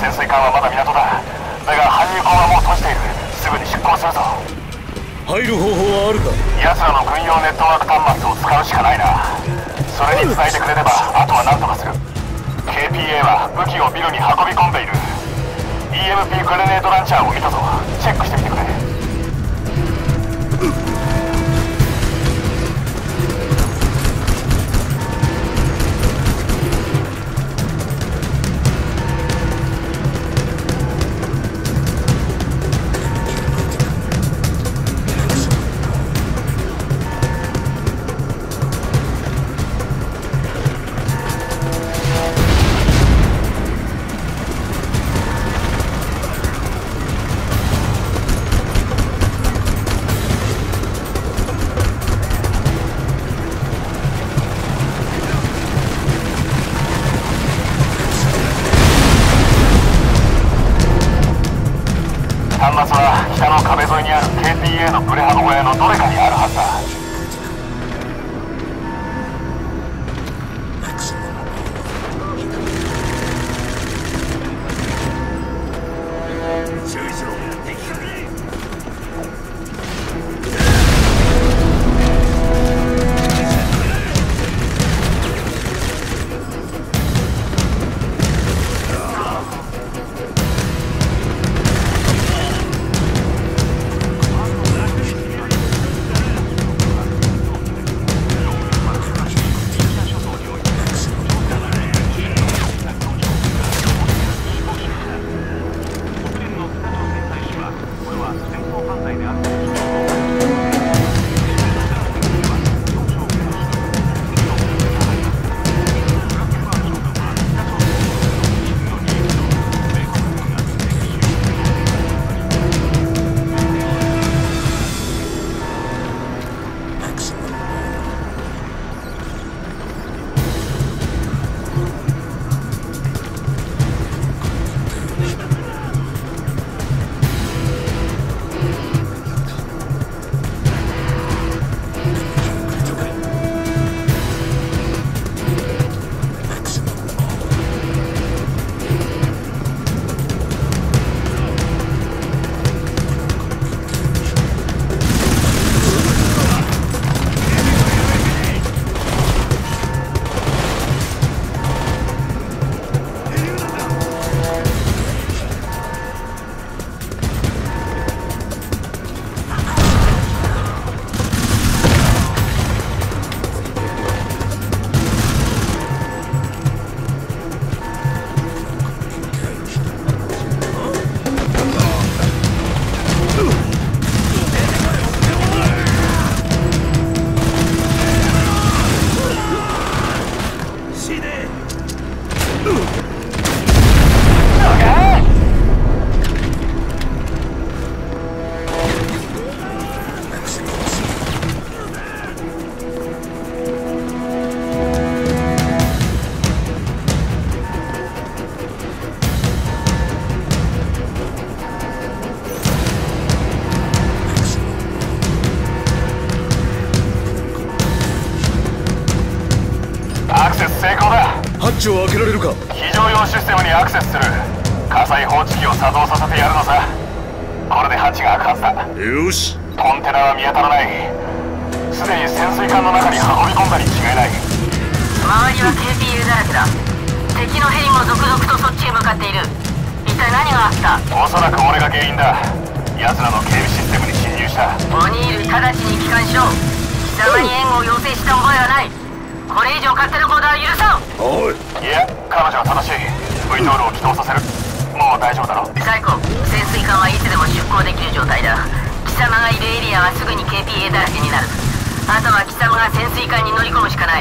潜水艦はまだ港だ。だが搬入口はもう閉じている。すぐに出港するぞ。 入る方法はあるか。 奴らの軍用ネットワーク端末を使うしかないな。それに伝えてくれればあとは何とかする。 KPA は武器をビルに運び込んでいる。 EMP グレネードランチャーを見たぞ。チェックしてみてくれ。端末は北の壁沿いにある KPA のプレハブ小屋のどれかにあるはずだ。 ハッチを開けられるか。 非常用システムにアクセスする。火災報知器を作動させてやるのさ。これでハッチが開くはずだ。 よし。 コンテナは見当たらない。すでに潜水艦の中に運び込んだに違いない。 周りは KPA だらけだ。敵のヘリも続々とそっちへ向かっている。一体何があった？ おそらく俺が原因だ。奴らの警備システムに侵入した。 オニール、直ちに帰還しろ。貴様に援護を要請した覚えはない。これ以上勝手な行動は許さん。 おい。 いや、彼女は正しい。VTOL を起動させる。もう大丈夫だろう。 サイコ、潜水艦はいつでも出港できる状態だ。貴様がいるエリアはすぐに KPA だらけになる。あとは貴様が潜水艦に乗り込むしかない。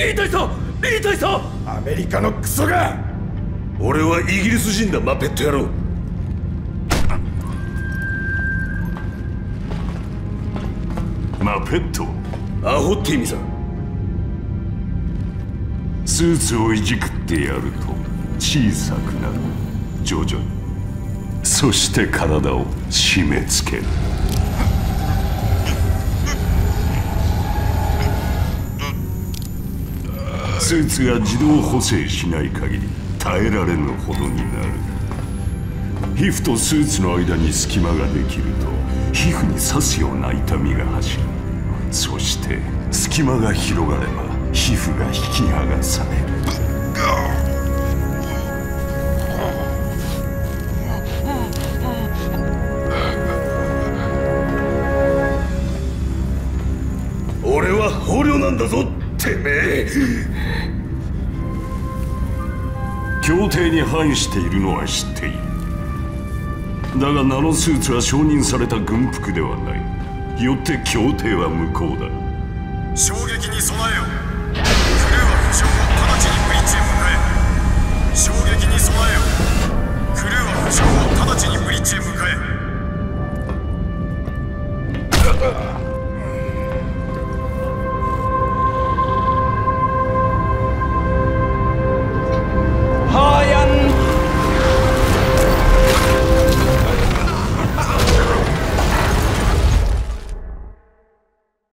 リー大佐リー大佐。 アメリカのクソが。 俺はイギリス人だ、マペット野郎。 マペット。 アホって意味さ。 スーツをいじくってやると小さくなる。徐々に。そして体を締め付ける。スーツが自動補正しない限り耐えられぬほどになる。皮膚とスーツの間に隙間ができると皮膚に刺すような痛みが走る。そして隙間が広がれば皮膚が引き剥がされる。 俺は捕虜なんだぞ、てめえ。 協定に反しているのは知っている。だがナノスーツは承認された軍服ではない。よって協定は無効だ。 衝撃に備えよ。クルーは負傷後直ちにブリッジへ向かえ。衝撃に備えよ。クルーは負傷後直ちにブリッジへ向かえ。